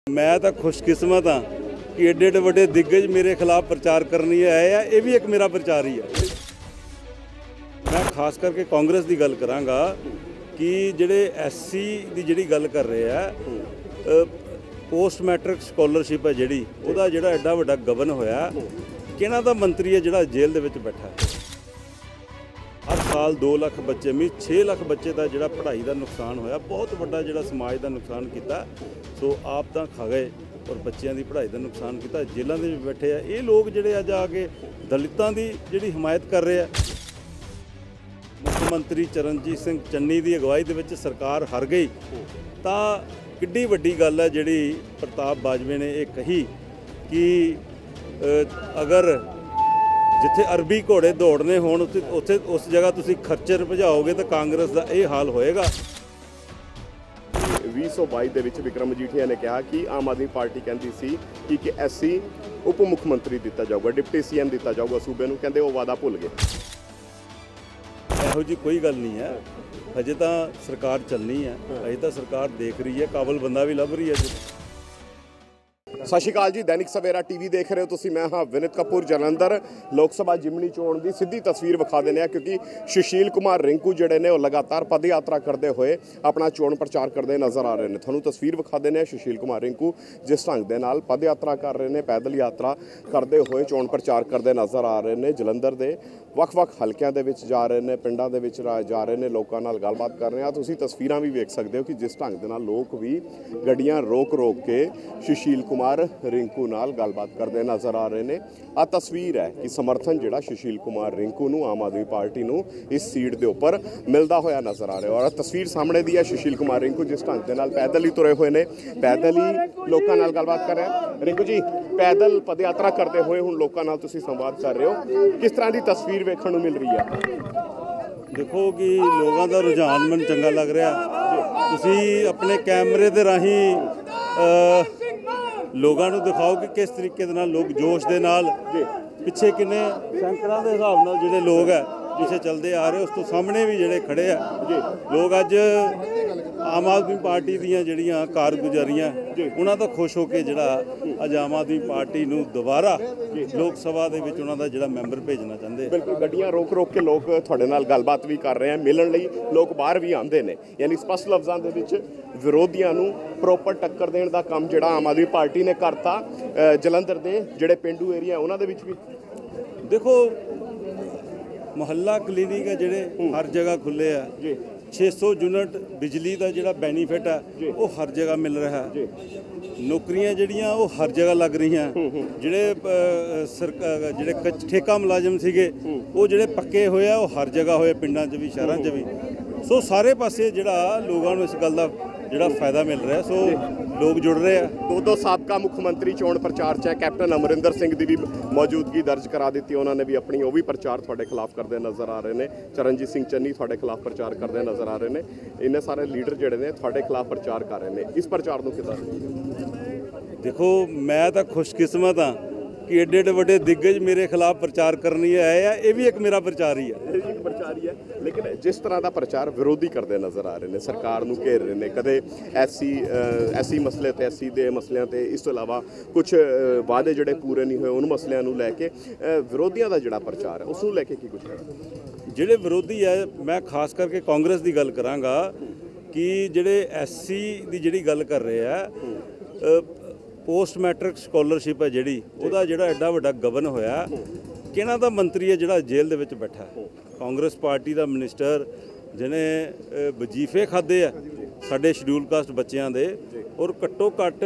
मैं तो खुशकिस्मत हाँ कि एडे एडे वड्डे दिग्गज मेरे खिलाफ प्रचार करने आए हैं। ये भी एक मेरा प्रचार ही है। मैं खास करके कांग्रेस की गल करांगा कि ਜਿਹੜੇ SC ਦੀ ਜਿਹੜੀ ਗੱਲ ਕਰ ਰਹੇ ਆ पोस्ट मैट्रिक स्कॉलरशिप है ਜਿਹੜੀ ਉਹਦਾ ਜਿਹੜਾ ਐਡਾ ਵੱਡਾ ਗਬਨ ਹੋਇਆ ਕਿਹਨਾਂ ਦਾ ਮੰਤਰੀ ਹੈ ਜਿਹੜਾ ਜੇਲ੍ਹ ਦੇ ਵਿੱਚ ਬੈਠਾ हर साल 2 लाख बच्चे में 6 लाख बच्चे का जोड़ा पढ़ाई का नुकसान होया बहुत बड़ा जोड़ा समाज का नुकसान किया। सो आप तो खा गए और बच्चों की पढ़ाई का नुकसान किया। जेलों में बैठे हैं ये लोग जोड़े अज आके दलितों की जी हिमायत कर रहे हैं। मुख्यमंत्री चरणजीत सिंह चन्नी की अगवाई के सरकार हार गई तो किड्डी वड्डी गल है जी प्रताप बाजवे ने यह कही कि अगर जिथे अरबी घोड़े दौड़ने होण उत्थे उस जगह तुसी खच्चर भजाओगे तो कांग्रेस का यह हाल होएगा। 2022 ਦੇ ਵਿੱਚ ਵਿਕਰਮ ਮਜੀਠੀਆ ਨੇ ਕਿਹਾ कि आम आदमी पार्टी कहती सी कि SC उप मुख्यमंत्री दिता जाऊगा, डिप्टी CM दिता जाऊगा सूबे नूं, कहंदे वो वादा भुल गए। ਇਹੋ जी कोई गल नहीं है। अजे तो सरकार चलनी है, अजे तो सरकार देख रही है, काबल बंदा भी लभ रही है। सत श्री अकाल जी, दैनिक सवेरा TV देख रहे हो तुसीं। मैं हाँ विनित कपूर जलंधर। लोक सभा जिमनी चोण की सीधी तस्वीर विखा देने क्योंकि सुशील कुमार रिंकू जोड़े ने लगातार पद यात्रा करते हुए अपना चोण प्रचार करते नज़र आ रहे हैं। थोनों तस्वीर विखा देने सुशील कुमार रिंकू जिस ढंग के नाल पद यात्रा कर रहे हैं, पैदल यात्रा करते हुए चोण प्रचार करते नज़र आ रहे हैं। जलंधर के ਵੱਖ-ਵੱਖ ਹਲਕਿਆਂ ਦੇ ਵਿੱਚ ਜਾ ਰਹੇ ਨੇ, ਪਿੰਡਾਂ ਦੇ ਵਿੱਚ ਜਾ ਰਹੇ ਨੇ, ਲੋਕਾਂ ਨਾਲ ਗੱਲਬਾਤ ਕਰ ਰਹੇ ਆ। ਤੁਸੀਂ ਤਸਵੀਰਾਂ ਵੀ ਵੇਖ ਸਕਦੇ ਹੋ ਕਿ ਜਿਸ ਢੰਗ ਦੇ ਨਾਲ ਲੋਕ ਵੀ ਗੱਡੀਆਂ ਰੋਕ ਕੇ ਸੁਸ਼ੀਲ ਕੁਮਾਰ ਰਿੰਕੂ ਨਾਲ ਗੱਲਬਾਤ ਕਰਦੇ ਨਜ਼ਰ ਆ ਰਹੇ ਨੇ। ਆ ਤਸਵੀਰ ਹੈ ਕਿ ਸਮਰਥਨ ਜਿਹੜਾ ਸੁਸ਼ੀਲ ਕੁਮਾਰ ਰਿੰਕੂ ਨੂੰ ਆਮ ਆਦਮੀ ਪਾਰਟੀ ਨੂੰ ਇਸ ਸੀਟ ਦੇ ਉੱਪਰ ਮਿਲਦਾ ਹੋਇਆ ਨਜ਼ਰ ਆ ਰਿਹਾ। ਔਰ ਤਸਵੀਰ ਸਾਹਮਣੇ ਦੀ ਹੈ ਸੁਸ਼ੀਲ ਕੁਮਾਰ ਰਿੰਕੂ ਜਿਸ ਢੰਗ ਦੇ ਨਾਲ ਪੈਦਲ ਹੀ ਤੁਰੇ ਹੋਏ ਨੇ, ਪੈਦਲ ਹੀ ਲੋਕਾਂ ਨਾਲ ਗੱਲਬਾਤ ਕਰ ਰਹੇ। ਰਿੰਕੂ ਜੀ, ਪੈਦਲ ਪਦ ਯਾਤਰਾ ਕਰਦੇ ਹੋਏ ਹੁਣ ਲੋਕਾਂ ਨਾਲ ਤੁਸੀਂ ਸੰਵਾਦ ਕਰ ਰਹੇ ਹੋ, ਕਿਸ ਤਰ੍ਹਾਂ ਦੀ ਤਸਵੀਰ ਵੇਖਣ ਨੂੰ ਮਿਲ ਰਹੀ ਹੈ? देखो कि लोगों का रुझान मैनूं चंगा लग रहा। तुसी अपने कैमरे के राही लोगों को दिखाओ कि किस तरीके दे नाल लोग जोश के नाल पिछे किन्ने सैकड़ों के हिसाब नाल जिहड़े लोग है पिछे चलते आ रहे, उस तो सामने भी जिहड़े खड़े हैं लोग अज आम आदमी पार्टी दीयां जिहड़ियां कारगुजारियां उन्हां तो खुश होकर जिहड़ा अज आम आदमी पार्टी नूं दोबारा लोक सभा दे विच उन्हां दा जिहड़ा मैंबर भेजना चाहते। बिल्कुल, गड्डियां रोक के लोग तुहाडे नाल गलबात भी कर रहे हैं, मिलण लई लोग बाहर भी आंदे ने। यानी स्पष्ट लफ्ज़ां दे विच विरोधियां नूं प्रॉपर टक्कर देण दा काम जिहड़ा आम आदमी पार्टी ने करता। जलंधर दे जिहड़े पेंडू एरिया उन्हां दे विच भी देखो मुहल्ला क्लीनिक है जिहड़े हर जगह खुले है। 600 यूनिट बिजली का जिहड़ा बेनीफिट है वो हर जगह मिल रहा है। नौकरियां जिहड़ियां वो हर जगह लग रही हैं। जिहड़े ठेका मुलाजम सीगे वो जिहड़े पक्के होए वो हर जगह होए, पिंडां च भी शहरां च भी। सो सारे पासे जिहड़ा लोगों को इस गल का जिहड़ा फायदा मिल रहा है। सो लोग जुड़ रहे हैं। दो साबका मुख्यमंत्री चोण प्रचार च कैप्टन अमरिंदर सिंह की भी मौजूदगी दर्ज करा दी। उन्होंने भी अपनी वो भी प्रचार थोड़े खिलाफ करते नज़र आ रहे हैं। चरणजीत सिंह चन्नी थोड़े खिलाफ प्रचार करते नज़र आ रहे हैं। इन्ने सारे लीडर जोड़े ने थोड़े खिलाफ प्रचार कर रहे हैं। इस प्रचार को कितना देखो, मैं तो खुशकिस्मत हाँ कि एडे एडे वड्डे दिग्गज मेरे खिलाफ प्रचार करने आए हैं। ये भी एक मेरा प्रचार ही है। प्रचार ही है, लेकिन जिस तरह का प्रचार विरोधी करते नज़र आ रहे हैं, सरकार नूं घेर रहे हैं, कदे SC मसले ते SC दे मसलियां ते इस तो इलावा कुछ वादे जिहड़े पूरे नहीं हुए उन मसलियां नूं लैके विरोधियों का जिहड़ा प्रचार है उस नूं लैके की कुछ जिहड़े विरोधी है, मैं खास करके कांग्रेस की गल करांगा कि जिहड़े SC की जिहड़ी गल कर रहे हैं पोस्ट मैट्रिक स्कॉलरशिप है जिहड़ी ਉਹਦਾ ਜਿਹੜਾ ਐਡਾ ਵੱਡਾ ਗਬਨ ਹੋਇਆ ਕਿਹਨਾਂ ਦਾ ਮੰਤਰੀ ਹੈ ਜਿਹੜਾ ਜੇਲ੍ਹ ਦੇ ਵਿੱਚ ਬੈਠਾ। ਕਾਂਗਰਸ ਪਾਰਟੀ ਦਾ ਮਿਨਿਸਟਰ ਜਿਹਨੇ ਵਜੀਫੇ ਖਾਦੇ ਆ ਸਾਡੇ ਸ਼ਡਿਊਲ ਕਾਸਟ ਬੱਚਿਆਂ ਦੇ ਔਰ ਘੱਟੋ ਘੱਟ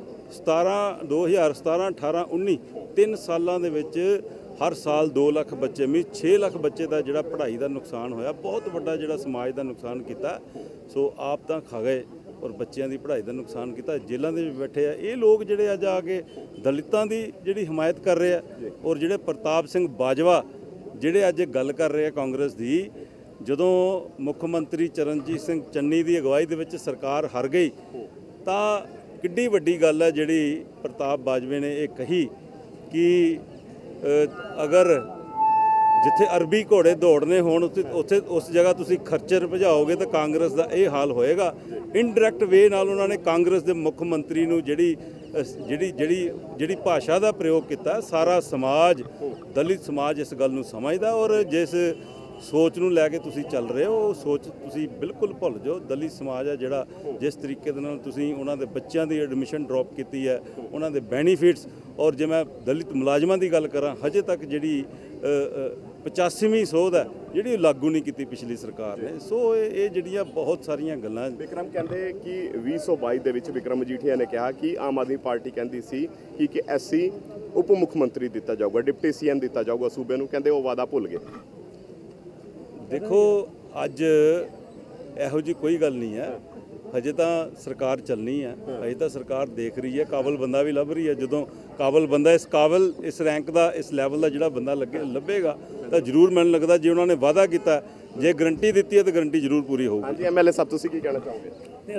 2017 18 19 3 ਸਾਲਾਂ ਦੇ ਵਿੱਚ हर साल 2 लाख बच्चे में 6 लाख बच्चे का जोड़ा पढ़ाई का नुकसान होया बहुत बड़ा जोड़ा समाज का नुकसान किया। सो आप तो खा गए और बच्चों की पढ़ाई का नुकसान किया। जेलों में बैठे हैं ये लोग जोड़े अज आके दलितों की जी हिमायत कर रहे हैं। और जोड़े प्रताप सिंह बाजवा जोड़े अज गल कर रहे हैं कांग्रेस की, जदों मुख्यमंत्री चरणजीत सिंह चन्नी की अगवाई के सरकार हार गई तो किड्डी वड्डी गल है जी प्रताप बाजवे ने यह कही कि अगर ਜਿੱਥੇ ਅਰਬੀ ਘੋੜੇ ਦੌੜਨੇ ਹੋਣ ਉੱਥੇ ਉਸ ਜਗ੍ਹਾ ਤੁਸੀਂ ਖਰਚਰ ਭਜਾਓਗੇ ਤਾਂ ਕਾਂਗਰਸ ਦਾ ਇਹ ਹਾਲ ਹੋਏਗਾ। ਇਨਡਾਇਰੈਕਟ ਵੇ ਨਾਲ ਉਹਨਾਂ ਨੇ ਕਾਂਗਰਸ ਦੇ ਮੁੱਖ ਮੰਤਰੀ ਨੂੰ ਜਿਹੜੀ ਭਾਸ਼ਾ ਦਾ ਪ੍ਰਯੋਗ ਕੀਤਾ, ਸਾਰਾ ਸਮਾਜ, ਦਲਿਤ ਸਮਾਜ ਇਸ ਗੱਲ ਨੂੰ ਸਮਝਦਾ। ਔਰ ਜਿਸ ਸੋਚ ਨੂੰ ਲੈ ਕੇ ਤੁਸੀਂ ਚੱਲ ਰਹੇ ਹੋ, ਉਹ ਸੋਚ ਤੁਸੀਂ ਬਿਲਕੁਲ ਭੁੱਲ ਜਾਓ। ਦਲਿਤ ਸਮਾਜ ਹੈ ਜਿਹੜਾ, ਜਿਸ ਤਰੀਕੇ ਦੇ ਨਾਲ ਤੁਸੀਂ ਉਹਨਾਂ ਦੇ ਬੱਚਿਆਂ ਦੀ ਐਡਮਿਸ਼ਨ ਡ੍ਰੌਪ ਕੀਤੀ ਹੈ, ਉਹਨਾਂ ਦੇ ਬੈਨੀਫਿਟਸ, ਔਰ ਜੇ ਮੈਂ ਦਲਿਤ ਮੁਲਾਜ਼ਮਾਂ ਦੀ ਗੱਲ ਕਰਾਂ, ਹਜੇ ਤੱਕ ਜਿਹੜੀ 85ਵੀਂ ਸੋਧ ਹੈ ਜਿਹੜੀ ਲਾਗੂ ਨਹੀਂ ਕੀਤੀ ਪਿਛਲੀ ਸਰਕਾਰ ਨੇ। ਸੋ ਇਹ ਜਿਹੜੀਆਂ ਬਹੁਤ ਸਾਰੀਆਂ ਗੱਲਾਂ। ਵਿਕਰਮ ਕਹਿੰਦੇ ਕਿ 2022 ਦੇ ਵਿੱਚ ਵਿਕਰਮ ਮਜੀਠੀਆ ਨੇ ਕਿਹਾ ਕਿ ਆਮ ਆਦਮੀ ਪਾਰਟੀ ਕਹਿੰਦੀ ਸੀ ਕਿ ਐਸਸੀ ਉਪ ਮੁੱਖ ਮੰਤਰੀ ਦਿੱਤਾ ਜਾਊਗਾ, ਡਿਪਟੀ ਸੀਐਮ ਦਿੱਤਾ ਜਾਊਗਾ ਸੂਬੇ ਨੂੰ, ਕਹਿੰਦੇ ਉਹ ਵਾਅਦਾ ਭੁੱਲ ਗਏ। ਦੇਖੋ, ਅੱਜ ਇਹੋ ਜਿਹੀ ਕੋਈ ਗੱਲ ਨਹੀਂ ਹੈ। ਹਜੇ ਤਾਂ ਸਰਕਾਰ ਚੱਲਣੀ ਹੈ, ਹਜੇ ਤਾਂ ਸਰਕਾਰ ਦੇਖ ਰਹੀ ਹੈ, ਕਾਬਲ ਬੰਦਾ ਵੀ ਲੱਭ ਰਹੀ ਹੈ। ਜਦੋਂ ਕਾਬਲ ਬੰਦਾ ਇਸ ਰੈਂਕ ਦਾ, ਇਸ ਲੈਵਲ ਦਾ ਜਿਹੜਾ ਬੰਦਾ ਲੱਭੇਗਾ ਤਾਂ ਜ਼ਰੂਰ ਮੈਨੂੰ ਲੱਗਦਾ ਜੇ ਉਹਨਾਂ ਨੇ ਵਾਅਦਾ ਕੀਤਾ, ਜੇ ਗਰੰਟੀ ਦਿੱਤੀ ਹੈ ਤਾਂ ਗਰੰਟੀ ਜ਼ਰੂਰ ਪੂਰੀ ਹੋਊਗੀ। ਹਾਂਜੀ ਐਮਐਲਏ ਸਾਹਿਬ, ਤੁਸੀਂ ਕੀ ਕਹਿਣਾ ਚਾਹੋਗੇ?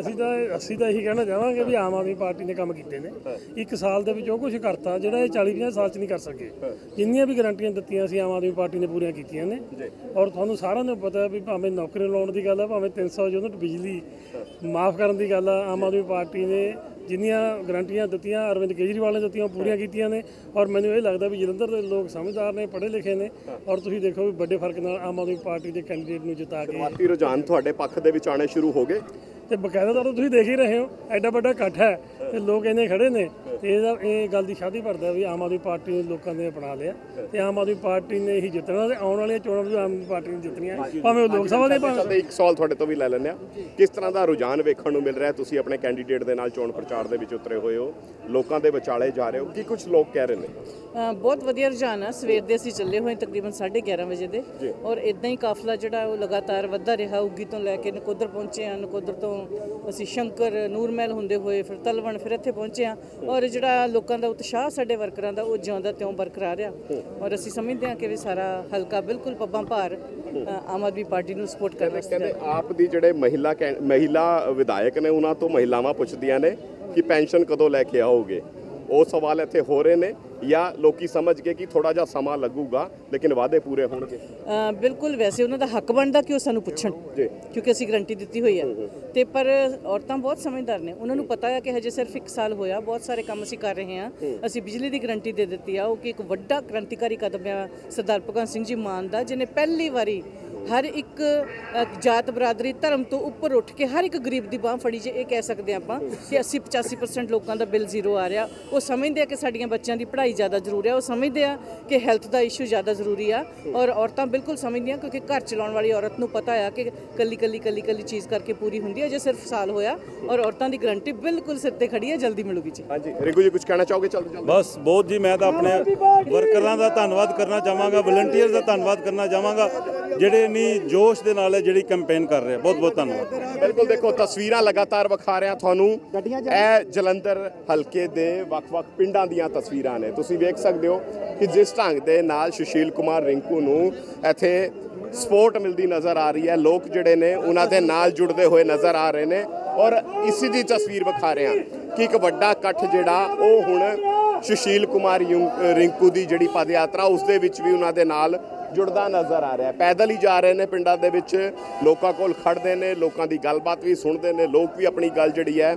ਅਸੀਂ ਤਾਂ ਇਹੀ ਕਹਿਣਾ ਚਾਹਾਂਗੇ ਵੀ ਆਮ ਆਦਮੀ ਪਾਰਟੀ ਨੇ ਕੰਮ ਕੀਤੇ ਨੇ। 1 ਸਾਲ ਦੇ ਵਿੱਚ ਉਹ ਕੁਝ ਕਰਤਾ ਜਿਹੜਾ ਇਹ 40-50 ਸਾਲ 'ਚ ਨਹੀਂ ਕਰ ਸਕੇ। ਜਿੰਨੀਆਂ ਵੀ ਗਰੰਟੀਆਂ ਦਿੱਤੀਆਂ ਸੀ ਆਮ ਆਦਮੀ ਪਾਰਟੀ ਨੇ ਪੂਰੀਆਂ ਕੀਤੀਆਂ ਨੇ। ਔਰ ਤੁਹਾਨੂੰ ਸਾਰਿਆਂ ਨੂੰ ਪਤਾ ਵੀ ਭਾਵੇਂ ਨੌਕਰੀ ਲਾਉਣ ਦੀ ਗੱਲ ਹੈ, ਭਾਵੇਂ 300 ਯੂਨਿਟ ਬਿਜਲੀ ਮਾਫ ਕਰਨ ਦੀ ਗੱਲ ਆ, ਆਮ ਆਦਮੀ ਪਾਰਟੀ ਨੇ ਜਿੰਨੀਆਂ ਗਰੰਟੀਆਂ ਦਿੱਤੀਆਂ ਅਰਵਿੰਦ ਕੇਜਰੀਵਾਲ ਨੇ ਦਿੱਤੀਆਂ, ਉਹ ਪੂਰੀਆਂ ਕੀਤੀਆਂ ਨੇ। ਔਰ ਮੈਨੂੰ ਇਹ ਲੱਗਦਾ ਵੀ ਜਲੰਧਰ ਦੇ ਲੋਕ ਸਮਝਦਾਰ ਨੇ, ਪੜ੍ਹੇ ਲਿਖੇ ਨੇ। ਔਰ ਤੁਸੀਂ ਦੇਖੋ ਵੀ ਵੱਡੇ ਫਰਕ ਨਾਲ ਆਮ ਆਦਮੀ ਪਾਰਟੀ ਦੇ ਕੈਂਡੀਡੇਟ ਨੂੰ ਜਿਤਾ ਕੇ ਸ਼ੁਰੂਆਤੀ ਰੁਝਾਨ ਤੁਹਾਡੇ ਪੱਖ ਦੇ ਵਿੱਚ ਆਉਣੇ ਸ਼ੁਰੂ ਹੋ ਗਏ ਤੇ ਬਕਾਇਦਾ ਤੌਰ ਤੇ ਤੁਸੀਂ ਦੇਖ ਹੀ ਰਹੇ ਹੋ, ਐਡਾ ਵੱਡਾ ਇਕੱਠ ਹੈ ਤੇ ਲੋਕ ਇੰਨੇ ਖੜੇ ਨੇ। ਤੇ ਇਹ ਗੱਲ ਦੀ ਸ਼ਾਦੀ ਭਰਦਾ ਵੀ ਆਮ ਆਦਮੀ ਪਾਰਟੀ ਨੇ ਲੋਕਾਂ ਨੇ ਅਪਣਾ ਲਿਆ ਤੇ ਆਮ ਆਦਮੀ ਪਾਰਟੀ ਨੇ ਹੀ ਜਿੱਤਣਾ ਤੇ ਆਉਣ ਵਾਲੀਆਂ ਚੋਣਾਂ ਵੀ ਆਮ ਆਦਮੀ ਪਾਰਟੀ ਨੇ ਜਿੱਤਣੀਆਂ, ਭਾਵੇਂ ਉਹ ਲੋਕ ਸਭਾ ਦੇ ਭਾਵੇਂ। ਇੱਕ ਸਵਾਲ ਤੁਹਾਡੇ ਤੋਂ ਵੀ ਲੈ ਲੈਂਦੇ ਆ, ਕਿਸ ਤਰ੍ਹਾਂ ਦਾ ਰੁਝਾਨ ਵੇਖਣ ਨੂੰ ਮਿਲ ਰਿਹਾ? ਤੁਸੀਂ ਆਪਣੇ ਕੈਂਡੀਡੇਟ ਦੇ ਨਾਲ ਚੋਣ ਪ੍ਰਚਾਰ ਦੇ ਵਿੱਚ ਉਤਰੇ ਹੋਏ ਹੋ, ਲੋਕਾਂ ਦੇ ਵਿਚਾਲੇ ਜਾ ਰਹੇ ਹੋ, ਕੀ ਕੁਝ ਲੋਕ ਕਹਿ ਰਹੇ ਨੇ? ਬਹੁਤ ਵਧੀਆ ਰੁਝਾਨ ਆ। ਸਵੇਰ ਦੇ ਅਸੀਂ ਚੱਲੇ ਹੋਏ ਤਕਰੀਬਨ 11:30 ਵਜੇ ਦੇ, ਔਰ ਇਦਾਂ ਹੀ ਕਾਫਲਾ ਜਿਹੜਾ ਉਹ ਲਗਾਤਾਰ ਵੱਧਦਾ ਰਿਹਾ। ਉੱਗੀ ਤੋਂ ਲੈ ਕੇ ਨਕੋਦਰ ਪਹੁੰਚੇ ਆ, ਨਕੋਦਰ ਤੋਂ ਅਸੀਂ ਸ਼ੰਕਰ ਨੂਰਮਹਿਲ ਹੁੰਦੇ ਹੋਏ ਫਿਰ ਤਲਵਣ, ਫਿਰ ਇੱਥੇ ਪਹੁੰਚੇ ਆ। ਔਰ ਜਿਹੜਾ ਲੋਕਾਂ ਦਾ ਉਤਸ਼ਾਹ ਸਾਡੇ ਵਰਕਰਾਂ ਦਾ ਉਹ ਜਿਉਂਦਾ ਤਿਉਂ ਬਰਕਰਾਰ ਆ। ਔਰ ਅਸੀਂ ਸਮਝਦੇ ਹਾਂ ਕਿ ਵੀ ਸਾਰਾ ਹਲਕਾ ਬਿਲਕੁਲ ਪੱਬਾਂ ਭਾਰ ਆਮ ਆਦਮੀ ਪਾਰਟੀ ਨੂੰ ਸਪੋਰਟ ਕਰ ਰਿਹਾ। ਕਹਿੰਦੇ ਆਪ ਦੀ ਜਿਹੜੇ ਮਹਿਲਾ ਵਿਧਾਇਕ ਨੇ ਉਹਨਾਂ ਤੋਂ ਮਹਿਲਾਵਾਂ ਪੁੱਛਦੀਆਂ ਨੇ ਕਿ ਪੈਨਸ਼ਨ ਕਦੋਂ ਲੈ ਕੇ ਆਓਗੇ। ਉਹ ਸਵਾਲ ਇੱਥੇ ਹੋ ਰਹੇ ਨੇ ਜਾਂ ਲੋਕੀ ਸਮਝ ਕੇ ਕਿ ਥੋੜਾ ਜਿਹਾ ਸਮਾਂ ਲੱਗੂਗਾ ਲੇਕਿਨ ਵਾਅਦੇ ਪੂਰੇ ਹੋਣਗੇ? ਬਿਲਕੁਲ, ਵੈਸੇ ਉਹਨਾਂ ਦਾ ਹੱਕ ਬਣਦਾ ਕਿ ਉਹ ਸਾਨੂੰ ਪੁੱਛਣ, ਕਿਉਂਕਿ ਅਸੀਂ ਗਰੰਟੀ ਦਿੱਤੀ ਹੋਈ ਹੈ। ਤੇ ਪਰ ਔਰਤਾਂ ਬਹੁਤ ਸਮਝਦਾਰ ਨੇ, ਉਹਨਾਂ ਨੂੰ ਪਤਾ ਹੈ ਕਿ ਹਜੇ ਸਿਰਫ 1 ਸਾਲ ਹੋਇਆ, ਬਹੁਤ ਸਾਰੇ ਕੰਮ ਅਸੀਂ ਕਰ ਰਹੇ ਹਾਂ। ਅਸੀਂ ਬਿਜਲੀ ਦੀ ਗਰੰਟੀ ਦੇ ਦਿੱਤੀ ਆ, ਉਹ ਕਿ ਇੱਕ ਵੱਡਾ ਕ੍ਰਾਂਤੀਕਾਰੀ ਕਦਮ ਆ ਸਰਦਾਰ ਭਗਵੰਤ ਸਿੰਘ ਜੀ ਮਾਨ ਦਾ, ਜਿਹਨੇ ਪਹਿਲੀ ਵਾਰੀ ਹਰ ਇੱਕ ਜਾਤ ਬਰਾਦਰੀ ਧਰਮ ਤੋਂ ਉੱਪਰ ਉੱਠ ਕੇ ਹਰ ਇੱਕ ਗਰੀਬ ਦੀ ਬਾਂਹ ਫੜੀ। ਜੇ ਇਹ ਕਹਿ ਸਕਦੇ ਆਪਾਂ ਕਿ 80-85% ਲੋਕਾਂ ਦਾ ਬਿੱਲ ਜ਼ੀਰੋ ਆ ਰਿਹਾ। ਉਹ ਸਮਝਦੇ ਆ ਕਿ ਸਾਡੀਆਂ ਬੱਚਿਆਂ ਦੀ ਪੜ੍ਹਾਈ ਜ਼ਿਆਦਾ ਜ਼ਰੂਰੀ ਆ, ਉਹ ਸਮਝਦੇ ਆ ਕਿ ਹੈਲਥ ਦਾ ਇਸ਼ੂ ਜ਼ਿਆਦਾ ਜ਼ਰੂਰੀ ਆ। ਔਰ ਔਰਤਾਂ ਬਿਲਕੁਲ ਸਮਝਦੀਆਂ, ਕਿਉਂਕਿ ਘਰ ਚਲਾਉਣ ਵਾਲੀ ਔਰਤ ਨੂੰ ਪਤਾ ਆ ਕਿ ਕੱਲੀ ਚੀਜ਼ ਕਰਕੇ ਪੂਰੀ ਹੁੰਦੀ ਹੈ। ਜੇ ਸਿਰਫ ਸਾਲ ਹੋਇਆ ਔਰ ਔਰਤਾਂ ਦੀ ਗਰੰਟੀ ਬਿਲਕੁਲ ਸਿਰ ਤੇ ਖੜੀ ਹੈ, ਜਲਦੀ ਮਿਲੂਗੀ ਜੀ। ਹਾਂਜੀ ਰਿੰਕੂ ਜੀ, ਕੁਝ ਕਹਿਣਾ ਚਾਹੋਗੇ? ਚਲੋ ਬਸ ਬਹੁਤ ਜੀ, ਮੈਂ ਤਾਂ ਆਪਣੇ ਵਰਕਰਾਂ ਦਾ ਧੰਨਵਾਦ ਕਰਨਾ ਚਾਹਾਂਗਾ, ਵਲੰਟੀਅਰਸ ਦਾ ਧੰਨਵਾਦ ਕਰਨਾ ਚਾਹਾਂਗਾ ਜਿਹੜੇ ਇੰਨੀ ਜੋਸ਼ ਦੇ ਨਾਲ ਜਿਹੜੀ ਕੈਂਪੇਨ ਕਰ ਰਹੇ। ਬਹੁਤ ਬਹੁਤ ਧੰਨਵਾਦ। ਬਿਲਕੁਲ, ਦੇਖੋ ਤਸਵੀਰਾਂ ਲਗਾਤਾਰ ਵਿਖਾ ਰਿਹਾ ਤੁਹਾਨੂੰ, ਇਹ ਜਲੰਧਰ ਹਲਕੇ ਦੇ ਵੱਖ-ਵੱਖ ਪਿੰਡਾਂ ਦੀਆਂ ਤਸਵੀਰਾਂ ਨੇ। ਤੁਸੀਂ ਵੇਖ ਸਕਦੇ ਹੋ ਕਿ ਜਿਸ ਢੰਗ ਦੇ ਨਾਲ ਸੁਸ਼ੀਲ ਕੁਮਾਰ ਰਿੰਕੂ ਨੂੰ ਇੱਥੇ ਸਪੋਰਟ ਮਿਲਦੀ ਨਜ਼ਰ ਆ ਰਹੀ ਹੈ, ਲੋਕ ਜਿਹੜੇ ਨੇ ਉਹਨਾਂ ਦੇ ਨਾਲ ਜੁੜਦੇ ਹੋਏ ਨਜ਼ਰ ਆ ਰਹੇ ਨੇ। ਔਰ ਇਸੇ ਦੀ ਤਸਵੀਰ ਵਿਖਾ ਰਹੇ ਹਾਂ ਕਿ ਇੱਕ ਵੱਡਾ ਇਕੱਠ ਜਿਹੜਾ ਉਹ ਹੁਣ ਸੁਸ਼ੀਲ ਕੁਮਾਰ ਰਿੰਕੂ ਦੀ ਜਿਹੜੀ ਪਦ ਯਾਤਰਾ ਉਸ ਦੇ ਵਿੱਚ ਵੀ ਉਹਨਾਂ ਦੇ ਨਾਲ ਜੁੜਦਾ ਨਜ਼ਰ ਆ ਰਿਹਾ। ਪੈਦਲ ਹੀ ਜਾ ਰਹੇ ਨੇ, ਪਿੰਡਾਂ ਦੇ ਵਿੱਚ ਲੋਕਾਂ ਕੋਲ ਖੜਦੇ ਨੇ, ਲੋਕਾਂ ਦੀ ਗੱਲਬਾਤ ਵੀ ਸੁਣਦੇ ਨੇ, ਲੋਕ ਵੀ ਆਪਣੀ ਗੱਲ ਜਿਹੜੀ ਹੈ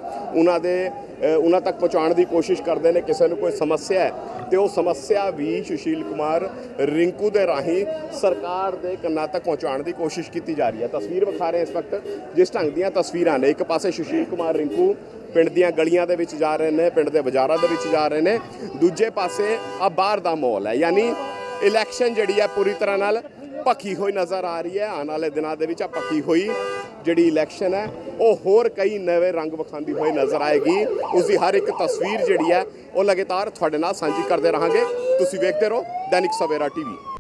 ਉਹਨਾਂ ਤੱਕ ਪਹੁੰਚਾਉਣ ਦੀ ਕੋਸ਼ਿਸ਼ ਕਰਦੇ ਨੇ। ਕਿਸੇ ਨੂੰ ਕੋਈ ਸਮੱਸਿਆ ਹੈ ਤੇ ਉਹ ਸਮੱਸਿਆ ਵੀ ਸੁਸ਼ੀਲ ਕੁਮਾਰ ਰਿੰਕੂ ਦੇ ਰਾਹੀਂ ਸਰਕਾਰ ਦੇ ਕੰਨਾਂ ਤੱਕ ਪਹੁੰਚਾਉਣ ਦੀ ਕੋਸ਼ਿਸ਼ ਕੀਤੀ ਜਾ ਰਹੀ ਹੈ। ਤਸਵੀਰ ਵਿਖਾ ਰਹੇ ਇਸ ਵਕਤ ਜਿਸ ਢੰਗ ਦੀਆਂ ਤਸਵੀਰਾਂ ਨੇ, ਇੱਕ ਪਾਸੇ ਸੁਸ਼ੀਲ ਕੁਮਾਰ ਰਿੰਕੂ ਪਿੰਡ ਦੀਆਂ ਗਲੀਆਂ ਦੇ ਵਿੱਚ ਜਾ ਰਹੇ ਨੇ, ਪਿੰਡ ਦੇ ਬਾਜ਼ਾਰਾਂ ਦੇ ਵਿੱਚ ਜਾ ਰਹੇ ਨੇ, ਦੂਜੇ ਪਾਸੇ ਆ ਬਾਹਰ ਦਾ ਮਾਹੌਲ ਹੈ। ਯਾਨੀ ਇਲੈਕਸ਼ਨ ਜਿਹੜੀ ਹੈ ਪੂਰੀ ਤਰ੍ਹਾਂ ਨਾਲ ਭਖੀ ਹੋਈ ਨਜ਼ਰ ਆ ਰਹੀ ਹੈ। ਆਉਣ ਵਾਲੇ ਦਿਨਾਂ ਦੇ ਵਿੱਚ ਆ ਭਖੀ ਹੋਈ ਜਿਹੜੀ ਇਲੈਕਸ਼ਨ ਹੈ ਉਹ ਹੋਰ ਕਈ ਨਵੇਂ ਰੰਗ ਵਿਖਾਉਂਦੀ ਹੋਈ ਨਜ਼ਰ ਆਏਗੀ। ਉਸ ਦੀ ਹਰ ਇੱਕ ਤਸਵੀਰ ਜਿਹੜੀ ਹੈ ਉਹ ਲਗਾਤਾਰ ਤੁਹਾਡੇ ਨਾਲ ਸਾਂਝੀ ਕਰਦੇ ਰਹਾਂਗੇ। ਤੁਸੀਂ ਵੇਖਦੇ ਰਹੋ ਦੈਨਿਕ ਸਵੇਰਾ ਟੀਵੀ।